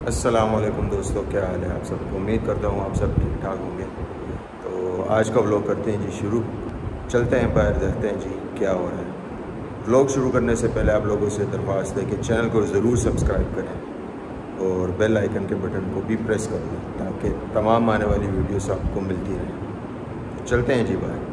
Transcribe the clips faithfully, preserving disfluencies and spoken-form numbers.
अस्सलाम वालेकुम दोस्तों, क्या हाल है आप सबको। उम्मीद करता हूँ आप सब ठीक ठाक होंगे। तो आज का व्लॉग करते हैं जी शुरू। चलते हैं बाहर, देखते हैं जी क्या हो रहा है। व्लॉग शुरू करने से पहले आप लोगों से दरख्वास्त है कि चैनल को ज़रूर सब्सक्राइब करें और बेल आइकन के बटन को भी प्रेस कर दें ताकि तमाम आने वाली वीडियोस आपको मिलती रहें। तो चलते हैं जी बाहर।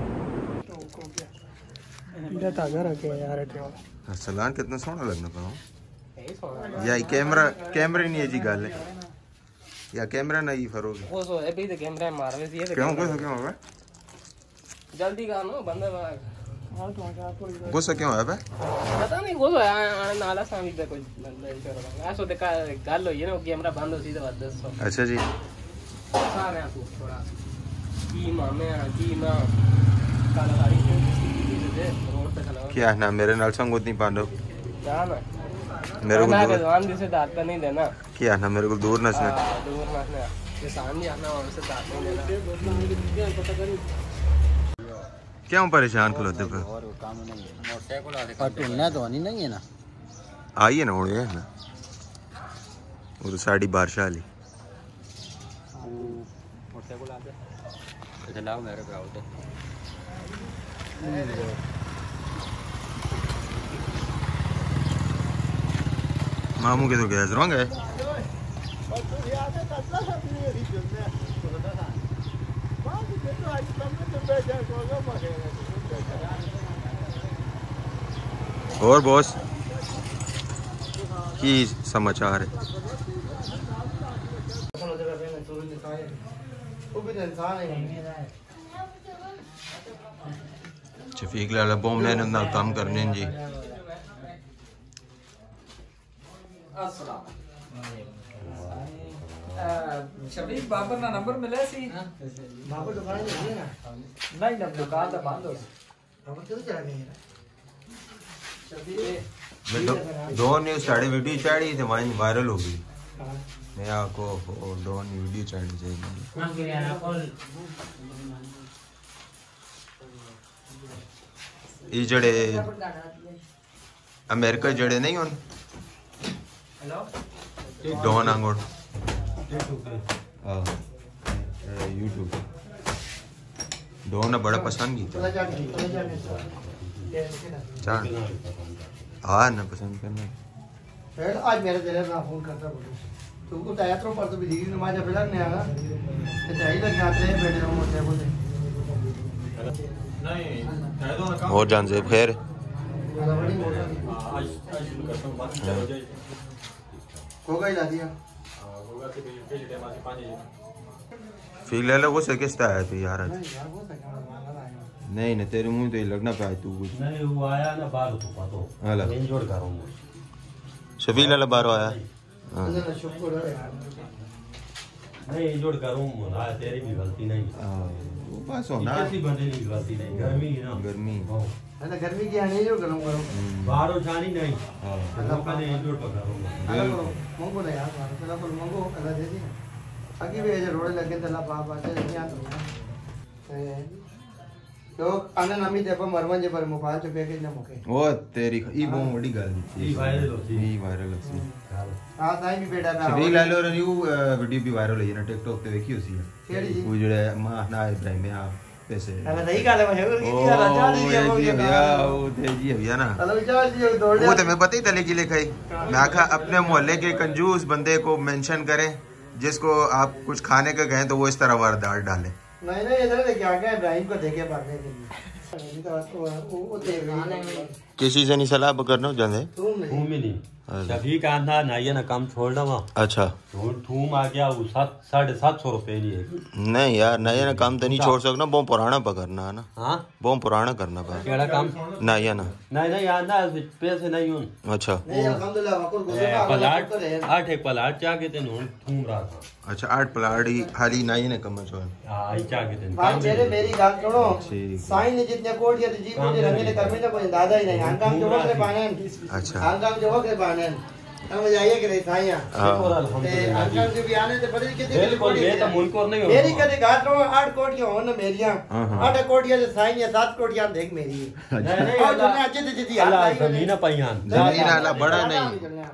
सलान कितना सोहना लगना पाओ या कैमरा कैमरा नहीं है जी गल या कैमरा नहीं फरोग वो सो है भी तो कैमरा मार रहे थे क्यों गुस्सा क्यों होगा जल्दी कर लो बंदे गुस्सा क्यों है बे पता नहीं वो आने नाला सामी पे कोई बंदा इधर ऐसो देखा गल होई है ना कैमरा बंद हो सीधे बात दस अच्छा जी सारे तू थोड़ा की मामे की ना काला गाड़ी से रोड पे चला क्या ना मेरे नाल संग उतनी पांडो क्या ना मेरे को दूर जवान दिसे दांत पे नहीं देना क्या ना मेरे को दूर नसने दूर नसने ये सामने आना और से दांत नहीं देना क्यों परेशान खलोते पे और टूटना तो नहीं नहीं है ना आई है ना होने है ना वो तो साड़ी बारिश वाली मोटरसाइकिल आते चलाओ मेरे पे आओ मामू के तो गैस रंग है और बॉस की समाचार है शफीक लाला बहुत मेहनत नाल काम करने जी शफीक बाबर ना नंबर मिला सी बाबू दुकान नहीं ना नहीं ना दुकान तो बंद हो बाबू क्यों चला गया मैं दो, दो न्यूज साड़ी वीडियो चाड़ी थे वहीं वायरल हो गई मैं आपको दो वीडियो चाड़ी चाहिए ये जड़े अमेरिका जड़े नहीं होन डॉन आंगोड़ यूट्यूब डॉन ने बड़ा पसंद की चार हाँ ना पसंद करना फिर आज मेरे तेरे ना फोन करता बोलो तू को तैयार तो पर तो भी दीदी नमाज पढ़ा नहीं आगा तो चाहिए लग जाते हैं बैठे रहो मोटे बोले नहीं और जान से खैर को गई ला दिया फिर ले लो से किस्ता आया तू यार आज नहीं ना तेरे मुंह तो ही लगना पाया तू कुछ नहीं वो आया ना बाहर तो पातो हाला इंजोर करूंगा शफीक लाला बाहर आया हां शुक्र है नहीं इंजोर करूंगा ना तेरी भी गलती नहीं वो बस होना किसी बंदे की गलती नहीं गर्मी है ना गर्मी है ना गर्मी की आने जो करूं करूं बाहर छानी नहीं हां तो पहले इंजोर पर करूंगा हेलो मंगो ना यार चला पर मंगो कदा दे दी आगे भी जो रोड लगे तला बाप आते यहां तो तो आने नामी दे पर मरवन जे पर मोबाइल जो पैकेज ना मुके वो तेरी ई बहुत बड़ी गल ई वायरल होती ई वायरल होती हां ताई भी बेटा ना शफीक लाला और न्यू वीडियो भी वायरल हुई ना टिकटॉक पे देखी होसी है केड़ी जी वो जड़े मां ना इब्राहिम में आप पैसे अरे सही गाल है मशहूर की यार अच्छा दी है जी भैया वो थे जी भैया ना हेलो चाल जी दौड़ वो तो मैं पता ही तले की लिखाई मैं आखा अपने मोहल्ले के कंजूस बंदे को मेंशन करें जिसको आप कुछ खाने का गए तो वो इस तरह वारदात डाले नहीं नहीं इधर लेके आ गया इब्राहिम को देखे भागने के लिए अभी तो आपको वो वो दे रही किसी से नहीं सलाह करना जाने तुम नहीं थूम ही नहीं शफीक आंधा ना ये ना काम छोड़ दवा अच्छा थूम आ गया वो सात साढ़े सात सौ रुपए लिए नहीं यार नया ना काम तो नहीं छोड़ सकना बहुत पुराना पकड़ना है ना हाँ बहुत पुराना करना पड़ा केड़ा काम ना या ना नहीं नहीं आंधा पैसे नहीं हूं अच्छा नहीं अल्हम्दुलिल्लाह वकुल गुजरा पलाट आठ एक पलाट चाह के तेन थूम रहा था अच्छा आठ पलाड़ी खाली ना ही ना कम छोड़ हाँ आई चाह के तेन भाई तेरे मेरी गाल सुनो ठीक साईं ने जितने कोड दिया जी मुझे रंगे ने कर्मे ने कोई दादा ही नहीं हंगाम जो वक्त पाने अच्छा हंगाम जो वक्त पाने समझ आइए कि नहीं साईं ते हंगाम जो भी आने ते बड़ी कितने बिल्कुल मैं तो मुल्क और नहीं मेरी कदे गाल सुनो आठ कोटियां हो ना मेरियां आठ कोटियां से साईं या सात कोटियां देख मेरी नहीं नहीं और जो मैं अच्छे से जिदी अल्लाह जमीन पाईयान जमीन आला बड़ा नहीं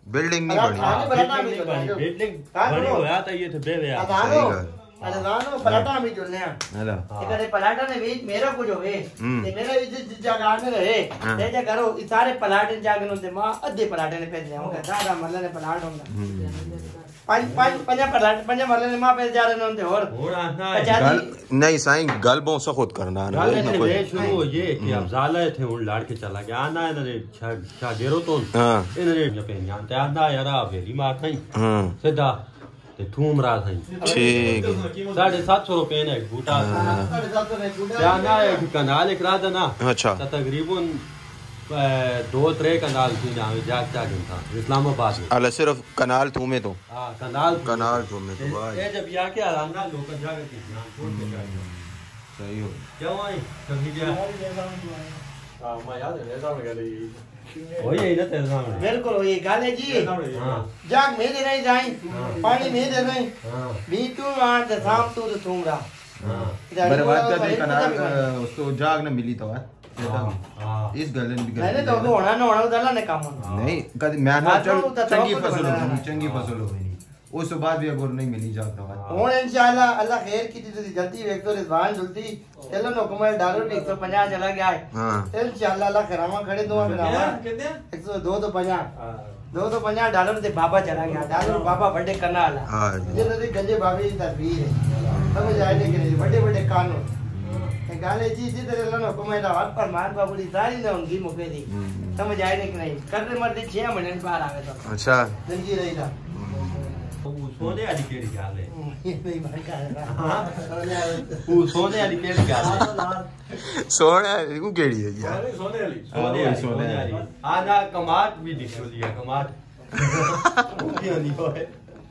बिल्डिंग नहीं बनी खाने पराठा भी बिल्डिंग जो बनी जो बिल्डिंग हाँ, बनी बोलो। होया तो ये तो बेवे आ अदानो सही गल। अदानो पराठा भी जो ने हेला इकड़े पराठा ने भी मेरा कुछ होवे हम्म। ते मेरा इज जगह में रहे हाँ। ते जे करो इ सारे पराठे जागन होते मां अद्धे पराठे ने भेज जाऊंगा दादा मल्ला ने पराठ होंगे पांच पांच पंजा पराठे पंजा मल्ला ने मां पे जा रहे होते और और आना गल नहीं साईं गल बहुत सखुद करना है गाले ना थे कोई वे शुरू हो ये कि अब जाले थे उन लाड़ के चला गया आना इन्होंने छा गेरो तो हां इन्होंने ने पे जानते आना यार आ वेरी मार थई हां सीधा ते थूम रा थई ठीक है साढ़े सात सौ रुपए ने एक बूटा साढ़े सात सौ ने कूड़ा जाना है कि कनाल एक रात ना अच्छा तो तकरीबन अ, दो त्रे कनाल थी ना जाग जाग था इस्लामाबाद में अल सिर्फ कनाल थूमे तो हां कनाल कनाल थूमे तो वाह ये जब या के आरामना लोग जाग के ना छोड़ के जाए सही हो क्यों आई कभी क्या हां मैं याद है ऐसा में गई वही है ना तेरे सामने बिल्कुल ये गाले जी हां जाग में दे नहीं जाई पानी में दे नहीं हां भी तू वहां ते शाम तू तो तुमरा हां मेरे बात का तो कनाल उसको जाग न मिली तो है हां इस गलन भी नहीं तो वो होना ना होना उधर ना काम होना नहीं कद मैं ना हाँ, चल तो तो चंगी तो फसल तो होगी तो चंगी फसल होगी उस बाद भी अगर नहीं मिली जाग ना ਹੁਣ ਇਨਸ਼ਾਅੱਲਾ ਅੱਲਾ ਖੈਰ ਕੀਤੀ ਤੁਸੀਂ ਜਲਦੀ ਵੇਖ ਤੋ ਰਿਜ਼ਵਾਨ ਜੁਲਦੀ ਚਲੋ ਹੁਕਮ ਡਾਲਰ ਇੱਕ ਸੌ ਪੰਜਾਹ ਚਲਾ ਗਿਆ ਹੈ हां ਇਨਸ਼ਾਅੱਲਾ ਅੱਲਾ ਕਰਾਵਾ ਖੜੇ ਦੁਆ ਕਰਾਵਾ कितने एक सौ दो सौ पचास दो सौ पचास डॉलर से बाबा चला गया डॉलर बाबा बड़े करना वाला हां ये नदी गंजे बाबे की तस्वीर है समझ आए नहीं कि नहीं बड़े बड़े कानून ये गाले जी जिधर अल्लाह ने हुक्म है हाथ पर मान बाबू दी सारी ने उनकी मुके दी समझ आए नहीं कि नहीं करने मरते छह महीने में बाहर आवे तो अच्छा जिंदगी रही था वो सोने वाली केड़ी गल है ये नहीं मार का है वो सोने वाली केड़ी गल है सोना को केड़ी है यार सोने वाली हाँ, सोने वही वाली सोने सोने वाली। वाली आना कमाट भी निकल लिया कमाट वो क्यों नहीं होए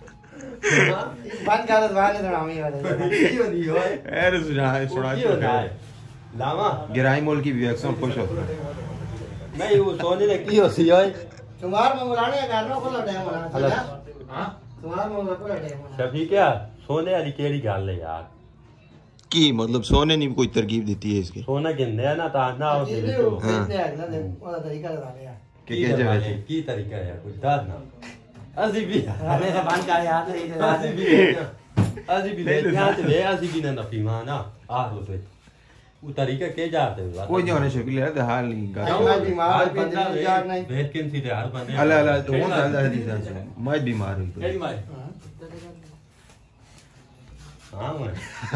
बंद कर दवाने सुनावी वाले क्यों नहीं होए अरे सुना सुना क्यों ना लावा गिराई मोल की विवेक से खुश होता है नहीं वो सोने ने की होसी होए तुम्हार मंगलाने का घर में खोला टाइम होना हेलो हां तुम्हार मंगला खोला टाइम होना शफी क्या सोने वाली केड़ी गल है यार की मतलब सोने ने भी कोई तरकीब देती है इसके सोना गिनने ना ता ना हो ये तो जो कितने है ना वो तरीका बता दिया कि के जगह थी की तरीका है कुछ दाद ना अजी भी हमें से बंद कर यार नहीं तो अजी भी अजी भी ले क्या ले अजी भी ना पीवा ना आ हो तो वो तरीका के जाते हो कोई नहीं होने शकील है तो हाल नहीं गा मैं बीमार हर हूं, बंदा जिंदगी जाग नहीं। भेद के सीधे हर बंदे अल्लाह अल्लाह तो वो दादा हदीस से मैं बीमार हुई केड़ी तो मार हां मैं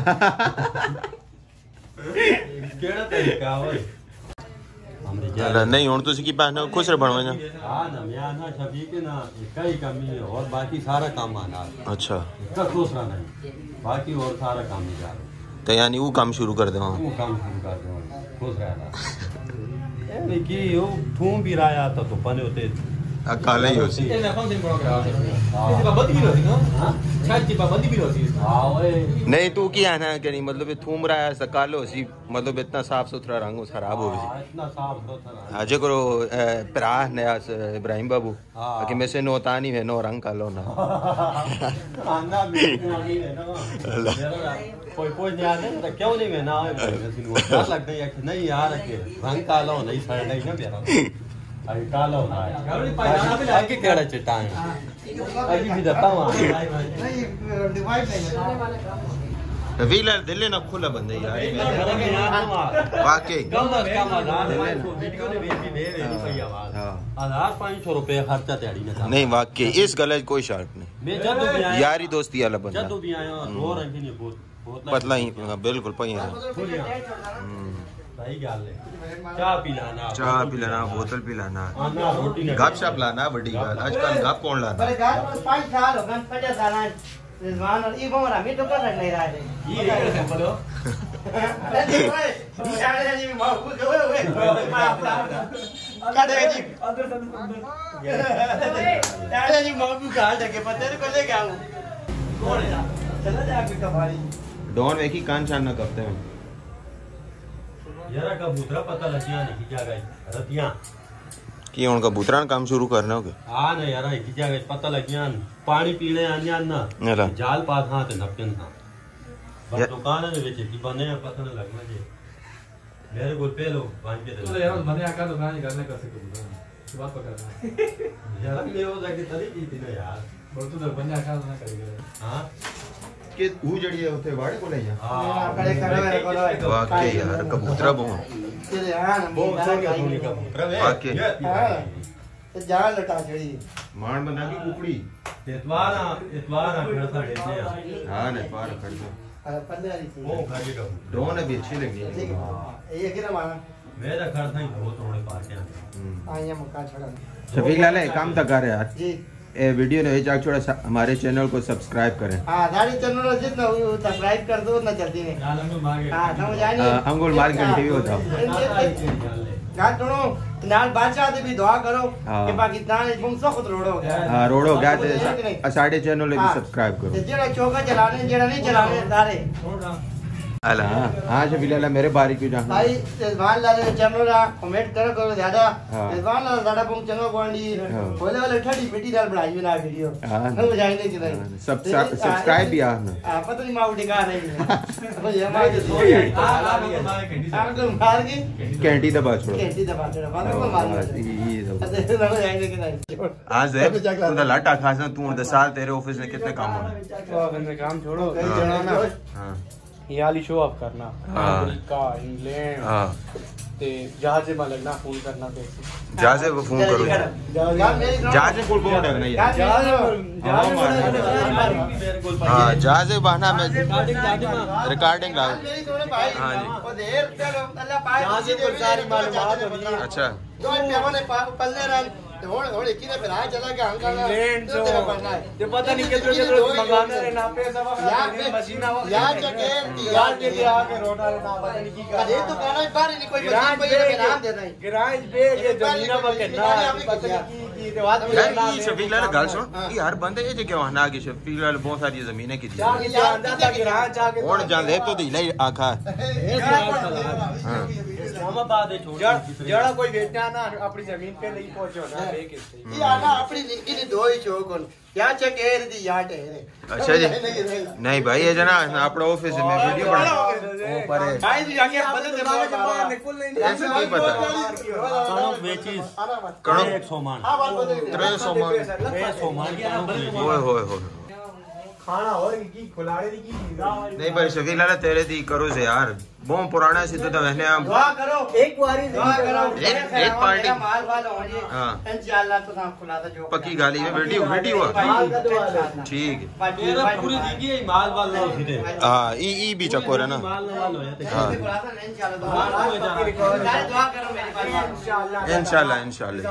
केड़ा तरीका ओए हमरे अल्लाह नहीं हुन तुसी की पहने खुश रह बनवा हां ना मैं ना छवि के ना कई कमी है और बाकी सारा काम आना अच्छा इसका दूसरा नहीं बाकी और सारा काम ही जा रहा तो यानी वो काम शुरू कर दे वो काम शुरू कर दो खुश रहना ए नहीं की वो थूम भी राया था तो पने होते अकाला ही होसी ये ना कौन सी प्रोग्राम है इसकी पाबंदी भी होती है हां छत की पाबंदी भी होती है हां ओए नहीं तू की आना कि नहीं मतलब ये थूम रहा है सकाल होसी मतलब इतना साफ सुथरा रंग खराब हो गई इतना साफ सुथरा आज करो प्रा नया इब्राहिम बाबू हाँ। कि मैं से नोतानी है नो रंग कालो ना आना भी नहीं है ना कोई कोई नहीं आने तो क्यों नहीं मैं ना क्या लगता है कि नहीं यार के रंग काला हो नहीं सड़ नहीं ना मेरा आई काला हो ना आगे केड़ा चटान आगे भी दता हूं नहीं डिवाइड नहीं व्हीलर दिल ना खुला बंद है यार वाकई कम अज कम आधार वीडियो ने भी दे रही सही आवाज हां आधार पाँच सौ रुपए खर्चा तैयारी ना नहीं वाकई इस गले कोई शर्त नहीं मैं जब भी आया यारी दोस्ती वाला बंदा जब भी आया दो रंग नहीं बहुत बहुत पतला ही बिल्कुल पई है सही गल है चाह पी लाना चाह पिलाना बोतल पिलाना आना रोटी ना गप शप लाना बड़ी बात आजकल गप कौन लाना पर घर में पांच साल हो गए पचास साल है रिजवान और ई बोरा में तो कर नहीं रहा है ये है बोलो अरे देखो ये सारे जी मां को गए हुए काटे जी अंदर अंदर अरे जी मां को कहां जाके पता नहीं को ले गया हूं कौन है चला जा आपकी कबाड़ी डॉन वेखी कान छान ना करते हैं यार कबूतरा पता लगिया नहीं क्या गई रतियां कि उन कबूतरा काम शुरू करना होगे हां ना यार की क्या गई पता लगिया पानी पीने आन्या ना नेला जाल पास हां ते नपकन हां बस दुकान ने बेचे की बने पता न लगना जे मेरे को पे लो बांध के तो यार बने आका दुकान ही करने कर सकते सुबह पकड़ना यार मैं वो जाके तरी की थी ना यार बहुत तो बंदा का ना करेगा हां कि वो जड़ी है उथे वाड़े को ले जा हां खड़े खड़े मेरे को वाकई यार कबूतरा बहुत तेरे हां बहुत सारे धोनी का प्रवे वाकई ते जान लटा जड़ी मान बना की कुकड़ी इतवार इतवार घर सा देते हैं हां ने पार कर दो पल्ले वाली थी वो खाली का डोन भी अच्छी लगी ये किना माना मेरा घर था बहुत थोड़े पार के आया मक्का छड़ा शफीक लाल एक काम तक कर यार जी ए वीडियो ने जाके छोड़ा हमारे चैनल को सब्सक्राइब करें हां दाढ़ी चैनल जितना सब्सक्राइब कर दो ना जल्दी में नालम में मांगे हां समझ आई नहीं अंगुल मार घंटे भी होता गात सुनो नाल बादशाह दे भी दुआ करो हाँ। कि पाकिस्तान इस मुंसो खुद रोड हो गया हां रोड हो गया ते साडे चैनल भी हाँ। सब्सक्राइब ते करो जेड़ा चौका चलाने जेड़ा नहीं चलाने सारे अला हां शफीक लाल मेरे बारी क्यों जा भाई रिजवान लाल चैनल रा कमेंट करो करो ज्यादा हाँ। रिजवान लाल ज्यादा पंग चंगा कोंडी हाँ। बोले वाले ठड़ी पिटी नाल बनाई ना वीडियो हाँ। ना बुझाई नहीं कि नहीं सब्सक्राइब भी आ ना आ पता नहीं माउ डिका नहीं अब ये मार के दो आंगल मार के कैंटी दबा छोड़ो कैंटी दबा दे वाला को मार ये दबा अरे ना बुझाई नहीं कि नहीं आज है तू दा लाटा खासा तू दस साल तेरे ऑफिस में कितने काम हो तो अपने काम छोड़ो कहीं जाना ना हां ये वाली शो अप करना हाँ। अमेरिका इंग्लैंड हां ते जहाज में लगना फोन करना पे जहाज को फोन करो यार मेरी जहाज को कौन डरना यार जहाज हां जहाज बहाना में रिकॉर्डिंग ला मेरी थोड़े भाई हाँ जी। वो देर चलो अल्लाह पाक जहाज पर सारी मालूमात होती है। अच्छा दो पेवन ने पल्ले रन थोड़े थोड़े किने पे राह चला के अंकल इंग्लैंड तो तेरा पढ़ना है ये पता नहीं कितने कितने मंगाने रे ना पे सब यार मशीना यार जगह यार के लिए आके रोना रे ना पता नहीं की कर अरे तो कहना है बाहर नहीं कोई मशीन कोई ये नाम देता है गिराज पे ये जमीना पर करना पता नहीं की की ते बात यार ये शफीक लाल गल सुन ये हर बंदे ये क्या वहां आगे शफीक लाल बहुत सारी जमीनें की दी जाके अंदर तक गिराज जाके और जान ले तो दी ले आखा हां इस्लामाबाद है छोड़ जड़ा कोई बेचा ना अपनी जमीन पे नहीं पहुंचो ना लेके ये आना अपनी जिंदगी ने दो ही चौक उन क्या चकेर दी यार ठहरे अच्छा जी नहीं भाई ये जना अपना ऑफिस में वीडियो बना ऊपर है भाई तू जाके बदल दे बाहर निकल नहीं ऐसे नहीं पता कणक बेचिस कणक एक सौ मान हां बात बदल त्रे सौ मान एक सौ मान की कणक बेचिस ओए होए होए खाना और की खिलाड़े दी की नहीं भाई शफीक लाल तेरे दी करो से यार बहुत पुराना सिद्ध तो वहने हम दुआ करो एक बारी दुआ करो एक- एक पार्टी। माल वाल हो जी हाँ। इंशाल्लाह तो नाम खुला था जो पक्की गाली में वीडियो वीडियो माल का दुआ है ठीक है मेरा पूरी जिंदगी है माल वाल ना फिरे हां ई ई भी चकोर है ना माल वाल हो जाते हाँ। दुआ करो मेरे पास इंशाल्लाह इंशाल्लाह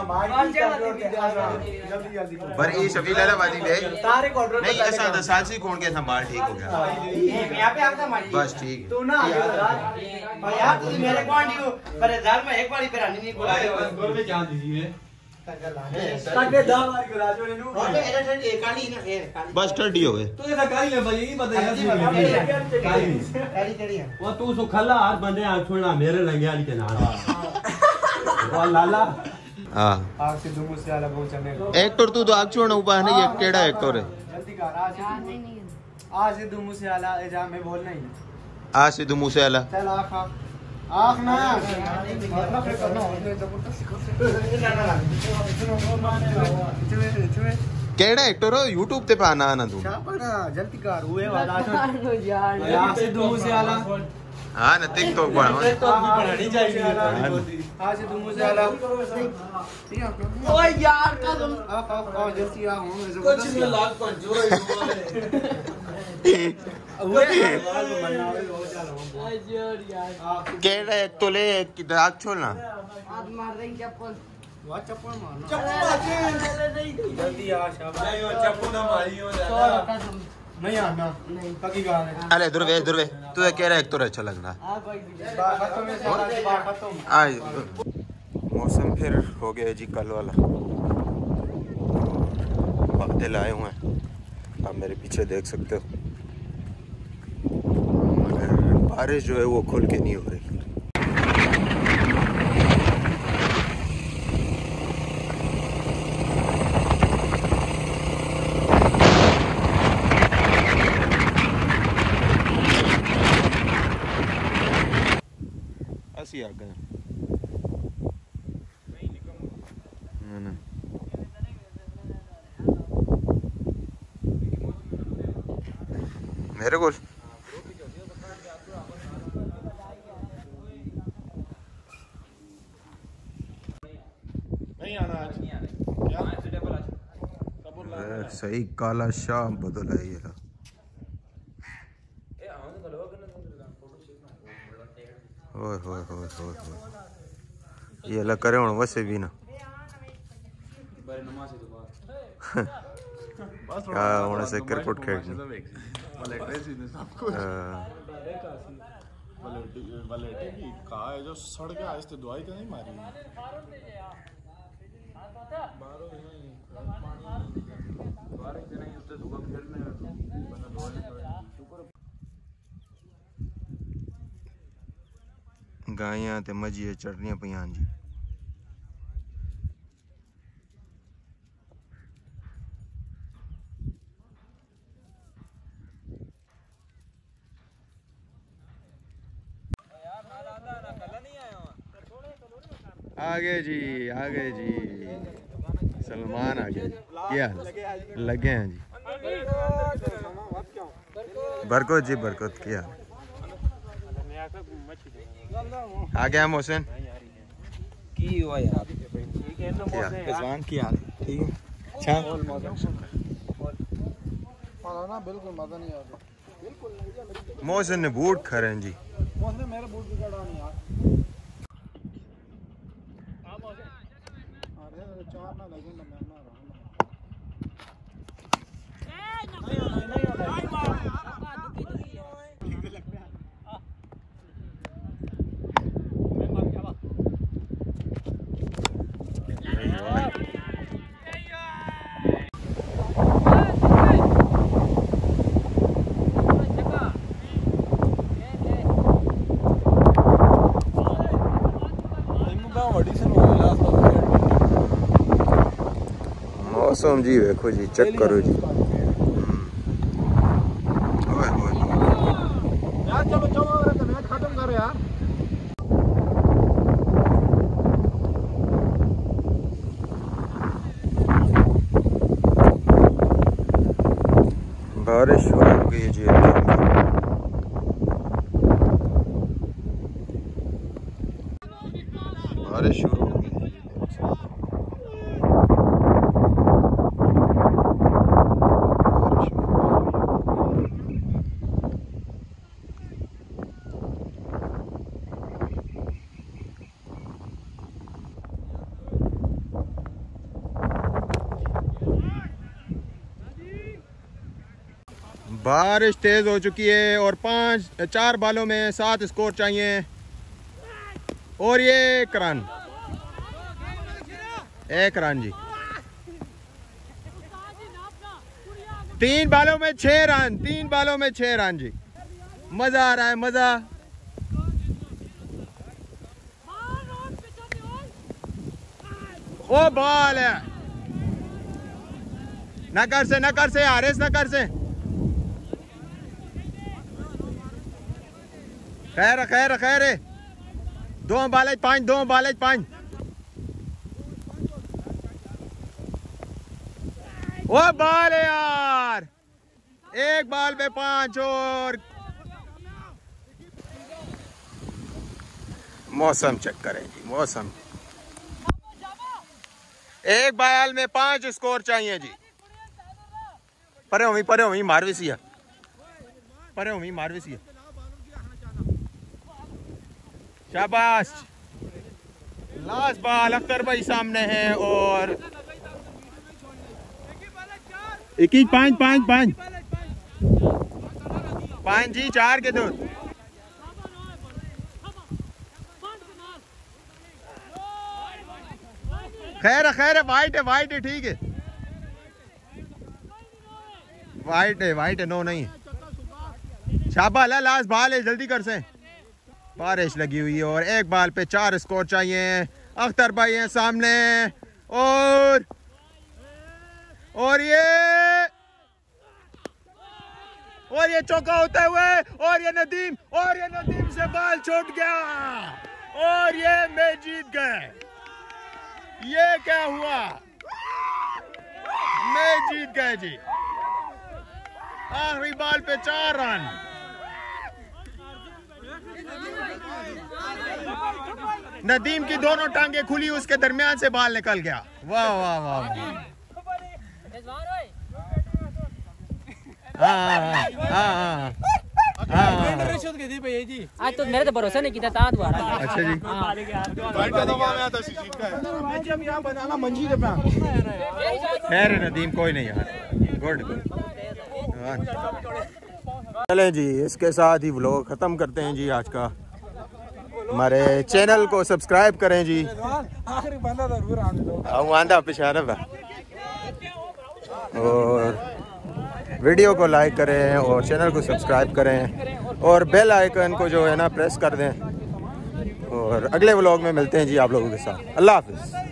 जल्दी जल्दी पर ये शफीक लाल वादी बे तारे को ऑर्डर नहीं ऐसा दस साल से कौन के संभाल ठीक हो गया यहाँ पे आपका मारी बस ठीक है तू ना और यार तुम मेरे कौन हो पर हजार में एक बार ही करानी नहीं बुलाए गोल में जान दीजिए काटे दा बारी गुला जो नु और तो एरा ठंडी काली ना खेर काली बस ठंडी हो गए तू ऐसा गाली में भाई बता यार काली काली है वो तू सो खल्ला हाथ बंदे आंख छोड़ना मेरे लंगे आली के नाम वो लाला हां आग से दुमु से आला बहुत चने एक्टर तू तो आग छोड़ना ऊपर नहीं ये केड़ा एक्टर है जल्दी कर आज आज से दुमु से आला एजा में बोल नहीं आज से मुंह से आला चल आँख आँख आँख ना मतलब फिर करना केड़ा एक्टर हो यूट्यूब ते पाना आना तू शापना जल्दी कर हुए वाला आज से दुमु से आला हां न टिकटॉक बना तो भी बनानी चाहिए आज से दुमु से आला ओए यार का तुम आँख आँख आँख जल्दी आ हूं कुछ में लाल पंचो केड़ा एक तो ले आग छोड़ना हाथ मार देंगे चप्पल वो चप्पल मारना जल्दी आ शाबाश चप्पू ना मारी हो ज्यादा नहीं आना नहीं पक्की गाल है अरे दुर्वे दुर्वे तुझे केड़ा एक्टर अच्छा लग रहा खत्म है सारा खत्म आज मौसम फिर हो गया जी कल वाला बादल आए हुए हैं आप मेरे पीछे देख सकते हो मगर बारिश जो है वो खुल के नहीं हो रही ऐसी आ गए मेरे को नहीं आना आज क्या सही काला शाह बदल है ये ओए होए होए होए होए ये अलग करे हूँ वैसे भी ना क्या होने से क्रिकेट खेलनी कहा है जो सड़ के आज दवाई तो नहीं मारी गायां ते मजिए चढ़नियां पियां जी आगे जी आगे जी सलमान आ गया क्या लगे हैं जी बरकत जी बरकत क्या आ गया मोहसिन की हुआ यार रिजवान की हाल ठीक है अच्छा ना बिल्कुल मजा नहीं आता मोहसिन ने बूट खरे हैं जी मोहसिन मेरे बूट बिगाड़ा नहीं यार अरे चार ना लगे ना मैं ना रहा नहीं नहीं नहीं मौसम जी देखो जी चेक करो जी यार चलो चलो मैच खत्म करो यार बारिश हो गई जी बारिश शुरू हो गई बारिश तेज हो चुकी है और पांच चार बालों में सात स्कोर चाहिए और ये एक रन एक रन जी तीन बालों में छह रन तीन बालों में छह रन जी मजा आ रहा है मजा ओ बॉल है नकर से नकर से हारिस नकर से खैर खैर खैर दो बाले पांच दो बाले पांच वो बाल है यार एक बाल पे पांच और मौसम चेक करें जी मौसम एक बाल में पांच स्कोर चाहिए जी परे हुई परे हुई मारविसी है परे हुई मारविसी है शाबाश लास्ट बॉल अख्तर भाई सामने है और एक ही पांच पांच पांच पांच जी चार के दो खैर खैर वाइट है वाइट है ठीक है वाइट है वाइट है नो नहीं शाबाश लास्ट बॉल है जल्दी कर से बारिश लगी हुई है और एक बाल पे चार स्कोर चाहिए अख्तर भाई हैं सामने और और ये और ये चौका होते हुए और ये नदीम और ये नदीम से बाल छूट गया और ये मैच जीत गए ये क्या हुआ मैच जीत गए जी आखिरी बॉल पे चार रन। नदीम की दोनों टांगे खुली, उसके दरमियान से बाल निकल गया। वाह वाह वाह। आज तो मेरे तो भरोसा नहीं किया था दोबारा। अच्छा जी। खैर नदीम कोई नहीं यार, गुड गुड। चलें जी, इसके साथ ही व्लॉग ख़त्म करते हैं जी आज का। हमारे चैनल को सब्सक्राइब करें जी। आंदा पिछारा और वीडियो को लाइक करें और चैनल को सब्सक्राइब करें और बेल आइकन को जो है ना प्रेस कर दें। और अगले व्लॉग में मिलते हैं जी आप लोगों के साथ। अल्लाह हाफिज़।